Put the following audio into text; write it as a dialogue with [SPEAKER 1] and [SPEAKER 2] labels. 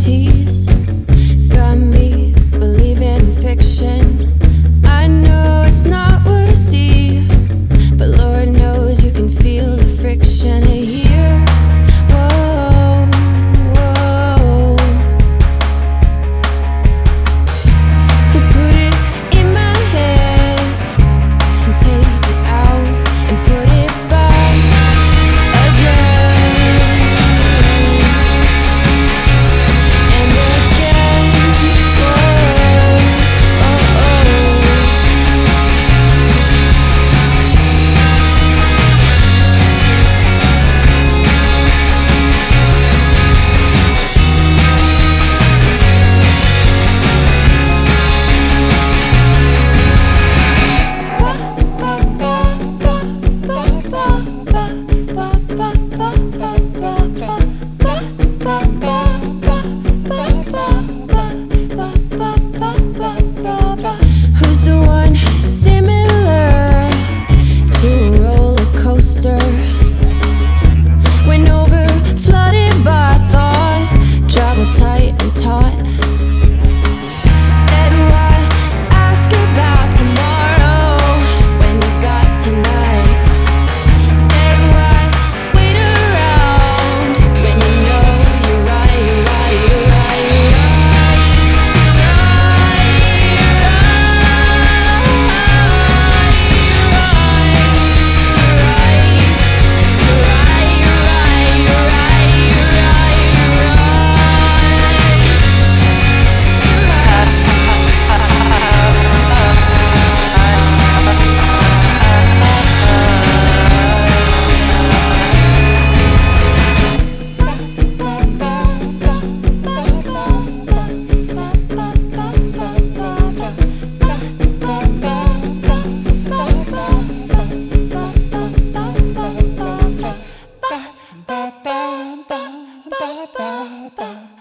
[SPEAKER 1] tease. Got me believing in fiction. I know it's not what I see, but Lord knows you can feel the friction here. Whoa, whoa. So put it in my head and take it out and put it back again and again. Whoa, oh, oh. Who's the one similar to a roller coaster? Went over, flooded by thought, travel tight and taut. Said why ask about tomorrow when you got tonight? Said why wait around when you know you're right, you're right, you're right, you're right. Ba ba ba ba ba ba ba.